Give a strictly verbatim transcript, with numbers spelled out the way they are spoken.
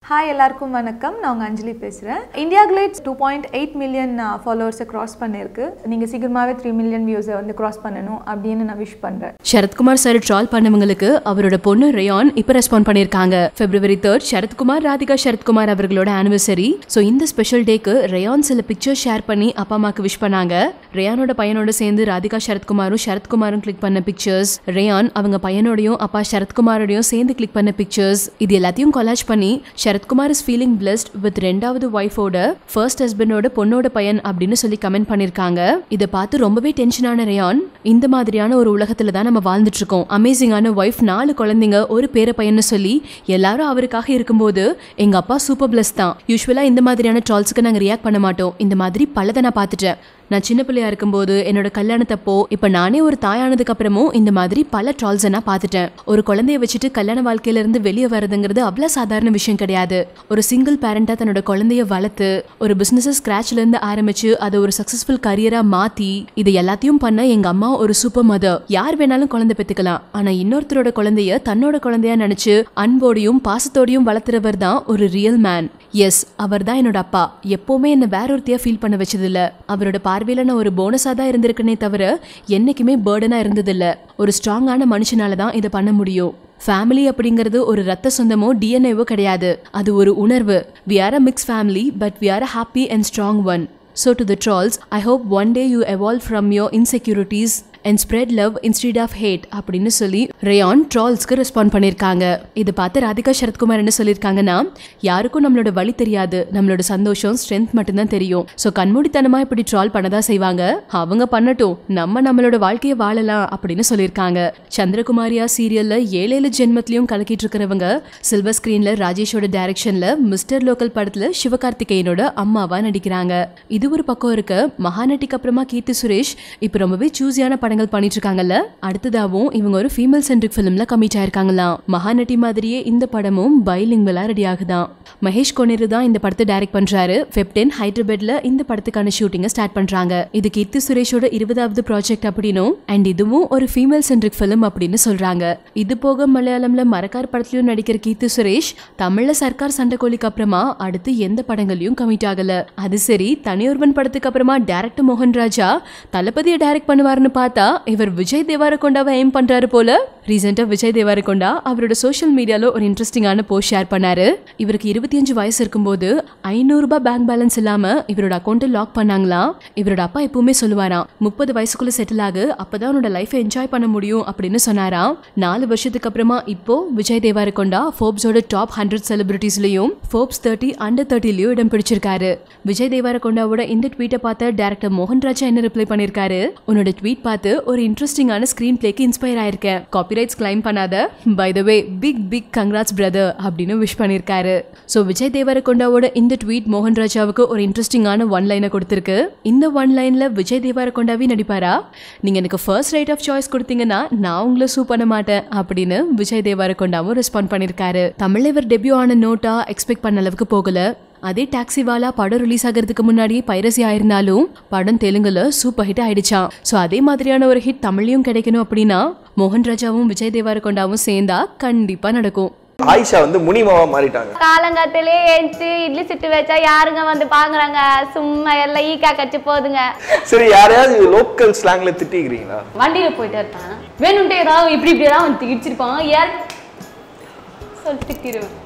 Hi, எல்லாருக்கும் வணக்கம். நான் உங்க அஞ்சலி பேசுறேன். IndiaGlitz two point eight million followers cross பண்ணிருக்கு. நீங்க சீக்கிரமாவே three million views வந்து கிராஸ் பண்ணனும் அப்படினு நான் விஷ் பண்றேன். சரத்குமார் சார் ட்ரால் பண்ணவங்களுக்கு அவரோட பொண்ணு ரயான் இப்ப ரெஸ்பாண்ட் பண்ணிருக்காங்க. February third சரத்குமார் ராதிகா சரத்குமார் அவர்களோட anniversary. சோ இந்த ஸ்பெஷல் டேக்கு ரயான் சில பிக்சர்ஸ் ஷேர் பண்ணி அப்பா அம்மாக்கு விஷ் பண்ணாங்க. ரயானோட பையனோட சேர்ந்து ராதிகா சரத்குமாரும் சரத்குமாரும் கிளிக் பண்ண பிக்சர்ஸ், ரயான் அவங்க பையனோடையும் அப்பா சரத்குமாரோடையும் சேர்ந்து கிளிக் பண்ண பிக்சர்ஸ், இது எல்லாத்தையும் கொலாஜ் பண்ணி Sarathkumar is feeling blessed with ரெண்டாவது வைஃபோட ஃபர்ஸ்ட் ஹஸ்பண்டோட பொண்ணோட பையன் அப்படின்னு சொல்லி கமெண்ட் பண்ணிருக்காங்க. இதை பார்த்து ரொம்பவே டென்ஷனான ரயான், இந்த மாதிரியான ஒரு உலகத்துல தான் நம்ம வாழ்ந்துட்டு இருக்கோம். அமேசிங்கான வைஃப், நாலு குழந்தைங்க, ஒரு பேர பையன்னு சொல்லி எல்லாரும் அவருக்காக இருக்கும்போது எங்க அப்பா சூப்பர் பிளஸ் தான். யூஸ்வலா இந்த மாதிரியான ட்ரால்ஸ்க்கு நாங்க ரியாக்ட் பண்ண மாட்டோம். இந்த மாதிரி பலதை நான் பார்த்துட்டேன். நான் சின்ன பிள்ளையா இருக்கும்போது, என்னோட கல்யாணத்தப்போ, இப்ப நானே ஒரு தாயானதுக்கு அப்புறமும் இந்த மாதிரி பல ட்ரால்ஸை நான் பார்த்துட்டேன். ஒரு குழந்தைய வச்சுட்டு கல்யாண வாழ்க்கையில இருந்து வெளியே வரதுங்கிறது அவ்வளவு சாதாரண விஷயம் கிடையாது. ஒரு சிங்கிள் பேரண்டா தன்னோட குழந்தைய வளர்த்து ஒரு பிசினஸ் ஸ்கிராச்ல இருந்து ஆரம்பிச்சு அதை ஒரு சக்சஸ்ஃபுல் கரியரா மாத்தி இது எல்லாத்தையும் பண்ண எங்க அம்மா ஒரு சூப்பர் மதர். யார் வேணாலும் குழந்தை பெத்துக்கலாம், ஆனா இன்னொருத்தரோட குழந்தைய தன்னோட குழந்தையா நினைச்சு அன்போடையும் பாசத்தோடையும் வளர்த்துறவர் தான் ஒரு ரியல் மேன். எஸ், அவர் தான் என்னோட அப்பா. எப்பவுமே என்ன வேற ஒருத்தையா ஃபீல் பண்ண வச்சது இல்ல. அவரோட பார்வையில நான் ஒரு போனஸா தான் இருந்திருக்கனே தவிர என்னைக்குமே பர்டனா இருந்ததில்ல. ஒரு ஸ்ட்ராங்கான மனுஷனால தான் இதை பண்ண முடியும். ஃபேமிலி அப்படிங்கிறது ஒரு ரத்த சொந்தமோ டிஎன்ஏவோ கிடையாது, அது ஒரு உணர்வு. We are a mixed family, but we are a happy and strong one. So to the trolls, I hope one day you evolve from your insecurities and spread love instead of hate அப்படின்னு சொல்லி rayon ட்ரால்ஸ்க்கு respond பண்ணிருக்காங்க. இது பார்த்து ராதிகா சரத்குமார் என்ன சொல்லியிருக்காங்கன்னா, யாருக்கும் நம்மளோட வழி தெரியாது, நம்மளோட சந்தோஷம் ஸ்ட்ரென்த் மட்டும்தான் தெரியும். ஸோ கண்மூடித்தனமா இப்படி ட்ரால் பண்ணதான் செய்வாங்க, அவங்க பண்ணட்டும், நம்ம நம்மளோட வாழ்க்கையை வாழலாம் அப்படின்னு சொல்லியிருக்காங்க. சந்திரகுமாரியா சீரியல்ல ஏழேழு ஜென்மத்திலையும் கலக்கிட்டு இருக்கிறவங்க சில்வர் ஸ்கிரீன்ல ராஜேஷோட டைரக்ஷன்ல மிஸ்டர் லோக்கல் படத்துல சிவகார்த்திகேயனோட அம்மாவா நடிக்கிறாங்க. இது ஒரு பக்கம் இருக்க, மகாநட்டிக்கு அப்புறமா கீர்த்தி சுரேஷ் இப்ப ரொம்பவே சூஸியான படங்கள் பண்ணிட்டு இருக்காங்கல்ல. அடுத்ததாவும் இவங்க ஒரு ஃபீமேல் சென்ட்ரிக் ஃபிலிம்ல கமிட் ஆயிருக்காங்களாம். மகாநட்டி மாதிரியே இந்த படமும் பைலிங்குவலா ரெடி ஆகுதான். மகேஷ் கொனேரு தான் இந்த படத்தை டைரக்ட் பண்றாரு. ஃபெப்டென் ஹைதராபாத்ல இந்த படத்துக்கான ஷூட்டிங்கை ஸ்டார்ட் பண்றாங்க. இது கீர்த்தி சுரேஷோட இருபதாவது ப்ராஜெக்ட் அப்படின்னும் அண்ட் இதுவும் ஒரு ஃபீமேல் சென்ட்ரிக் ஃபிலிம் அப்படின்னு சொல்றாங்க. இது போக மலையாளம்ல மரக்கார் படத்திலயும் நடிக்கிற கீர்த்தி சுரேஷ் தமிழ்ல சர்க்கார் சண்டைக்கோழிக்கு அப்புறமா அடுத்து எந்த படங்களையும் கமிட் ஆகல. அது சரி, தனியொருவன் படத்துக்கு அப்புறமா டைரக்டர் மோகன் ராஜா தளபதியை டைரக்ட் பண்ணுவாருன்னு பார்த்தா இவர் விஜய் தேவரகொண்டாவை எய்ம் பண்றாரு போல. ரீசெண்டா விஜய் தேவரகொண்டா அவரோட சோஷியல் மீடியால ஒரு இன்ட்ரெஸ்டிங்கான போஸ்ட் ஷேர் பண்ணாரு. இவருக்கு இருபத்தி அஞ்சு வயசு இருக்கும்போது ஐநூறு ரூபாய் பேங்க் பேலன்ஸ் இல்லாம இவரோட அக்கௌண்ட் லாக் பண்ணாங்களாம். இவரோட அப்பா எப்பவுமே சொல்லுவாராம், முப்பது வயசுக்குள்ள செட்டில் ஆகு, அப்பதான் உன்னோட லைஃபை என்ஜாய் பண்ண முடியும் அப்படின்னு சொன்னாராம். நாலு வருஷத்துக்கு அப்புறமா இப்போ விஜய் தேவரகொண்டா ஃபோர்ப்ஸோட டாப் ஹண்ட்ரட் செலிபிரிட்டிஸ்லயும் ஃபோர்ப்ஸ் தேர்ட்டி அண்டர் தேர்ட்டிலயும் இடம் பிடிச்சிருக்காரு. விஜய் தேவரகொண்டாவோட இந்த ட்வீட்டை பார்த்த டைரக்டர் மோகன் ராஜா என்ன ரிப்ளை பண்ணிருக்காரு, உன்னோட ட்வீட் பார்த்து ஒரு இன்ட்ரெஸ்டிங்கான ஸ்கிரீன் பிளேக்கு இன்ஸ்பயர் ஆயிருக்கேன், காப்பிரைட்ஸ் கிளைம் பண்ணாத, by the way big big congrats brother அப்படின்னு விஷ் பண்ணிருக்காரு. சோ விஜய் தேவரகொண்டாவோட இந்த ட்வீட் மோகன் ராஜாவுக்கு ஒரு இன்ட்ரெஸ்டிங்கான ஒன் லைனை கொடுத்திருக்கு. இந்த ஒன் லைன்ல விஜய் தேவரகொண்டாவே நடிப்பாரா, நீங்க எனக்கு ஃபர்ஸ்ட் ரைட் ஆஃப் சாய்ஸ் கொடுத்தீங்கன்னா நான் உங்களை சூ பண்ண மாட்டேன் அப்படின்னு விஜய் தேவரகொண்டாவும் ரெஸ்பாண்ட் பண்ணிருக்காரு. தமிழ்ல இவர் டெபியூ ஆன நோட்டா எக்ஸ்பெக்ட் பண்ண அளவுக்கு போகல. அதே டாக்ஸிவாலா படம் ரிலீஸ் ஆகிறதுக்கு முன்னாடியே பைரசி ஆயிருந்தாலும் படம் தெலுங்குல சூப்பர் ஹிட் ஆயிடுச்சான். ஸோ அதே மாதிரியான ஒரு ஹிட் தமிழ்லையும் கிடைக்கணும் அப்படின்னா மோகன் ராஜாவும் விஜய் தேவரகொண்டாவும் சேர்ந்தா கண்டிப்பா நடக்கும். ஆயிஷா வந்து முனிமாவா மாறிட்டாங்க. காலங்காத்திலே ஏஞ்சி இட்லி சுட்டு வச்சா யாருங்க வந்து பாக்குறாங்க, சும்மா எல்லாம் ஈக்கா கட்சி போதுங்க. சரி, யாரையாவது லோக்கல் ஸ்லாங்ல திட்டிக்கிறீங்களா? வண்டியில போயிட்டு இருப்பான், வேணும்ட்டு ஏதாவது இப்படி இப்படி ஏதாவது வந்து திட்டிருப்பான், யார் சொல்லி திட்டிடுவேன்.